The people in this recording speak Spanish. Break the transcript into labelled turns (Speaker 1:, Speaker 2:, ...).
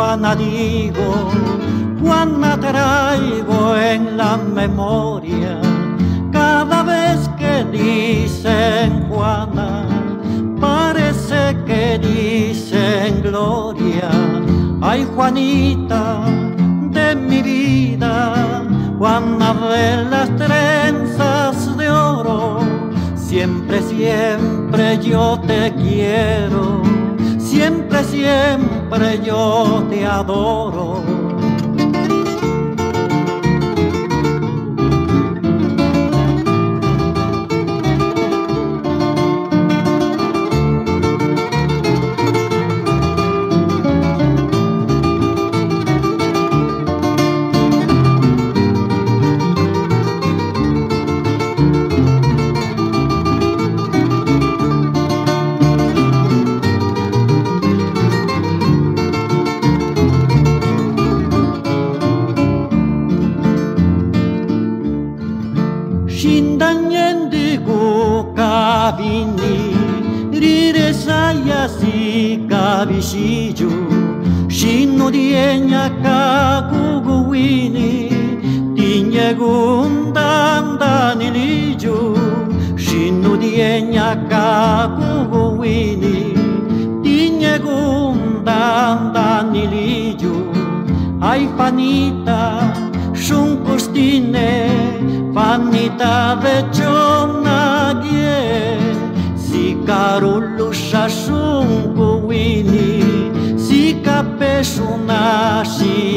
Speaker 1: Juana digo, Juana traigo en la memoria. Cada vez que dicen Juana, parece que dicen Gloria. Ay, Juanita de mi vida, Juana de las trenzas de oro, siempre, siempre yo te quiero, siempre, siempre yo te adoro. Shindanyendigu kabini rire saya si kabisiju shinu dienya kaguguini tinyegundanda niliju shinu dienya kaguguini tinyegundanda niliju. Ay, Juanita shunkustine, Juanita de chonagie, si karulusha shunkuwini, si kapeshuna shi